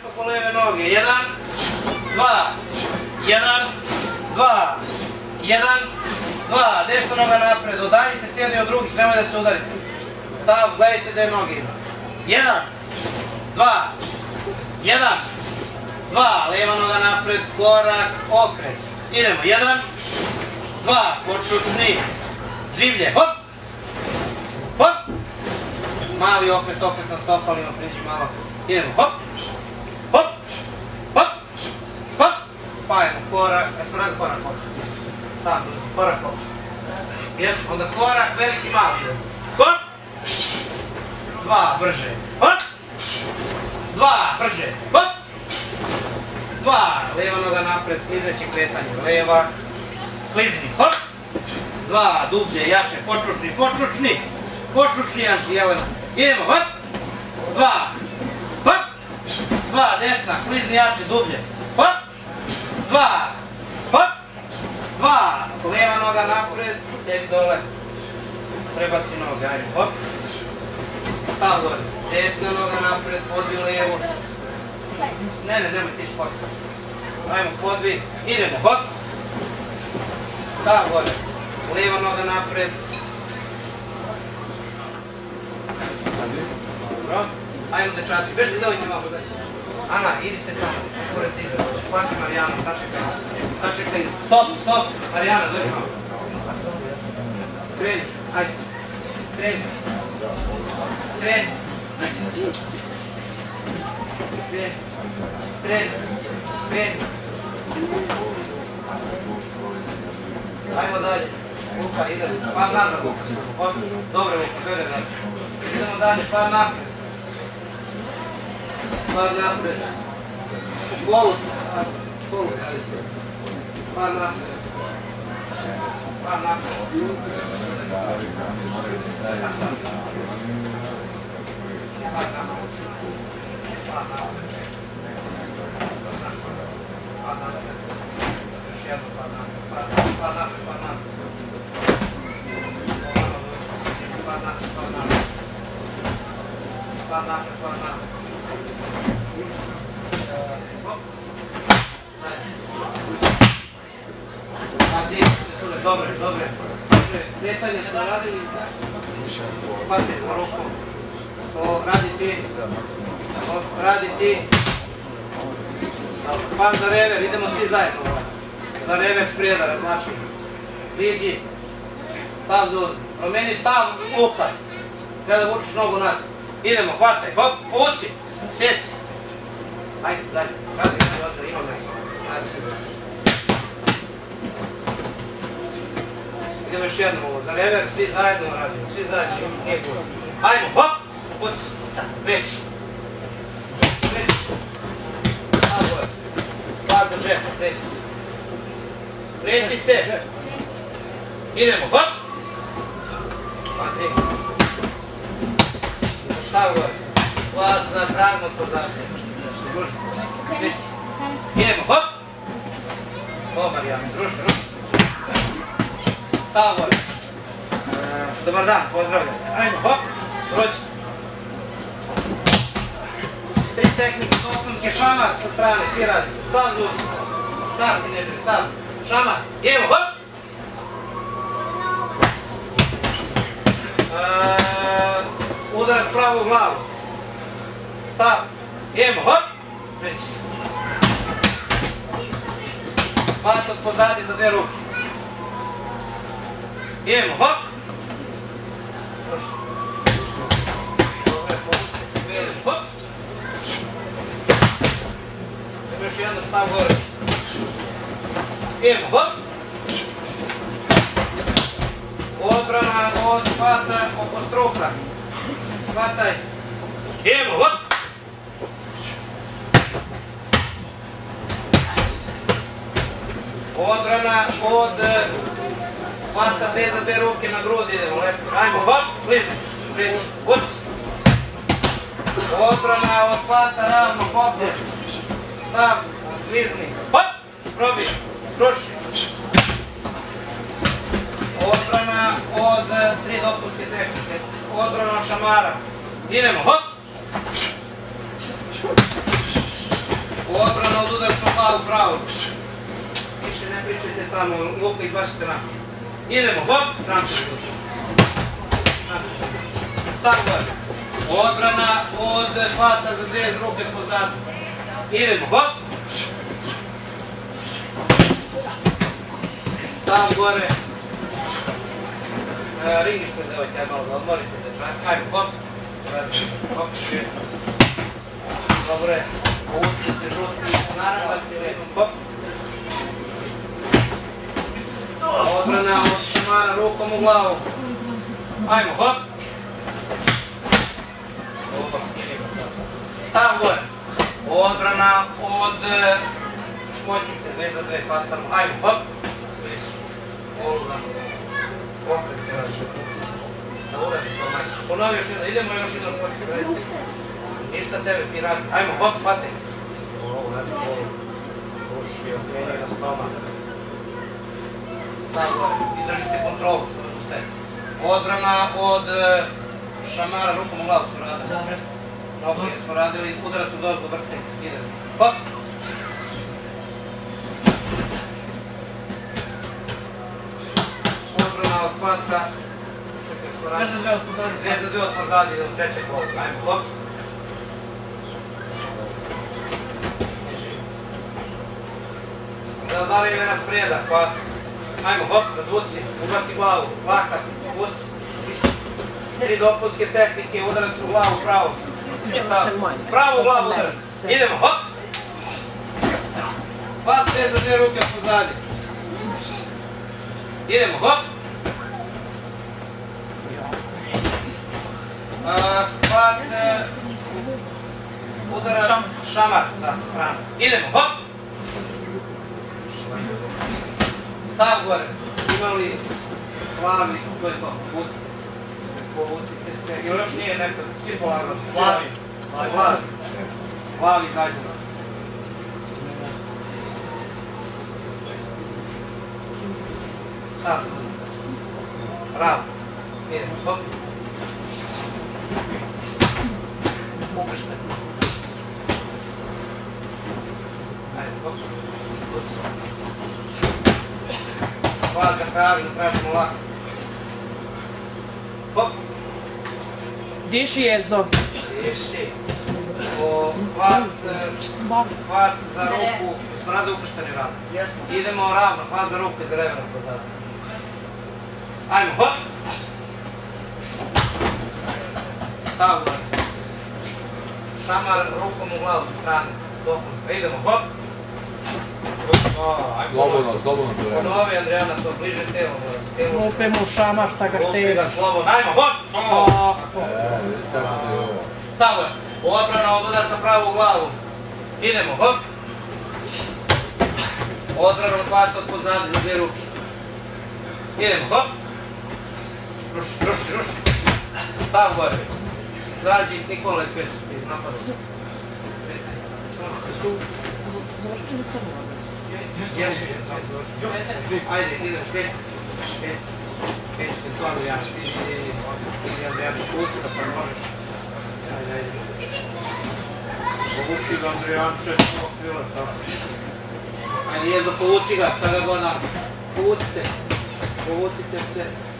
oko leve noge. 1, 2, 1, 2, 1, 2. Desna noga napred. Udaljite se jedni od drugih, nemoj da se udarite. Stav, gledajte gde noge ima. 1, 2, 1, 2. Leva noga napred, korak, okret. Idemo. 1, 2. Počučni. Življe. Hop. Hop. Mali okret na stopalima, priđi malo. Idemo, hop, hop, hop, hop. Spajamo korak, jesmo radili korak, stavno, korak, hop. Jesmo, onda korak, veliki, mali. Hop, 2, brže, hop, 2, brže, hop, 2, leva noga napred, klizeće kretanje, leva, klizni, hop, 2, dublje, jače, počučni, Janči, Jelena. Idemo, hop, 2, hop, 2, desna, klizni jače, dublje, hop, 2, hop, 2, leva noga napred, sebi dole, prebaci noge, ajde, hop, stav dole, desna noga napred, podbi levo, nemoj tiš postav, ajmo, podbi, idemo, hop, stav dole, leva noga napred, dobro, ajmo dečaci, bežite, delujte malo dalje. Ana, idite tamo, pored zida, pazi Marijana, sačekaj, stop, Marijana, dođi malo. Kreni, ajde, kreni, ajmo dalje, Luka, idemo, pad nazad Luka samo, dobro Luka, gledaj dalje. Idemo dalje, pad napred. Pad napred. Polut, pad napred. Pad napred. Još jedno pad napred. Pad napred. Dobre. Kretanje smo radili. Pazite, na ruku. To radi ti. Pan za rever, idemo svi zajedno. Za rever sprijedara, znači. Priđi. Stav za uzme. Promeni stav, lupaj. Treba da vučiš nogu nazad. Idemo, hvataj, hop, povuci, sjeci. Ajde, dalje, ima mesta. Idemo još jednom ovo, za rever, svi zajedno radimo, nije gura. Ajmo, hop, puci, reći. Pad za džep, reći se. Idemo, hop. Pazi. Stav gore. Vlad za dragno pozadnje. Idemo, hop. O, Marijana, ruši. Stav gore. Dobar dan, pozdravljam. Ajmo, hop. Prođi. 3 tehnike, topunske, šamar sa strane, svi radi. Stav duži. Stav ti ne, stav. Šamar. Idemo, hop. Udarac pravu u glavu. Stav. Idemo, hop. Već. Patot pozadi za 2 ruke. Idemo, hop. Dobre, povučite se belem, hop. Idemo još jedno, stav gore. Idemo, hop. Odbrana od hvata oko struka. Hvataj. Idemo, hop. Odbrana od hvata bez za 2 ruke na grudi. Idemo, lepo. Ajmo, hop, blizni. Ups. Odbrana od hvata ravno poplje. Stav, blizni. Hop, probij, ruši. Odbrana od 3 dopunske tehnike. Odbrana od šamara. Idemo, hop! Odbrana od udarca u glavu pravo. Više ne pričajte tamo, luka izbašite na. Idemo, hop, stranku. Stav gore. Odbrana od hvata za dve ruke pozadu. Idemo, hop. Stav gore. Ringište, devojte, ja malo da odmorite. Ajmo, hop. Hop, šir. Dobre. Povucite se žutki, naravasti redom, hop. Odbrana od šamara rukom u glavu. Ajmo, hop. Stav gore. Odbrana od školjkice, 2 za 2 hvatamo. Ajmo, hop. Opet se naše. Da uradi to majke. Ponovi još jedno, idemo još jedno školjkice. Ništa tebe ti radi. Ajmo, hop, hvate. Uši, okrenje na stomak. Stav gore. I držite kontrolu. Odbrana od šamara rukom u glavu smo radili. Nogoje smo radili, udarac u dozgu, vrte. Idemo. Hop! Odbrana od hvata. 2 za 2 od pozadi. 2 za 2 od pozadi, idemo u trećeg kolu. Ajmo, hop! Da li ime nas prijeda, hvata. Ajmo, hop, razvuci, ubaci glavu, lakat, vuci. 3 dopunske tehnike, udarac u glavu, pravo. Pravo u glavu udarac. Idemo, hop. Hvat 2 za 2 ruke pozadi. Idemo, hop. Hvat udarac šamar, da, sa strane. Idemo, hop. Stav gore. Imali glavi, to je to, vucite se. Povucite se, ili još nije neko, svi polagano. Glavi. Glavi izađe. Stav. Pravo. Idemo, hop. Ukršte. Ajde, hop. Vucimo. Hvat za kravi, da tražimo lako. Hop. Diši jezdo. Diši. Hvat za ruku. Smo rade ukršteni ravno. Idemo ravno, hvat za ruku i za reverno pozadu. Ajmo, hop. Stav gore. Šamar rukom u glavu sa strane. Dopunska. Idemo, hop. Slobodno to radi. Ponovi Andrijana, to bliže telo. Lupe mu šamar, šta ga Lupi štedi. ga slobodno. Ajmo, hop! Stav gore. Odbrana od udarca pravo u glavu. Idemo, hop. Odbrana od hvata od pozadi za 2 ruke. Idemo, hop. Ruši. Stav gore. Zađi Nikola i Pecu. Napadao se. Završite li crno? Jesu se sad završiti. Ajde, ideš, pesi se to, Andrijan, idi Andrijan, puci da pa možeš. Ajde. Povuci ga, Andrijan, četno krila, tako. Ajde, jedno, povuci ga, kada go nam. Povucite se.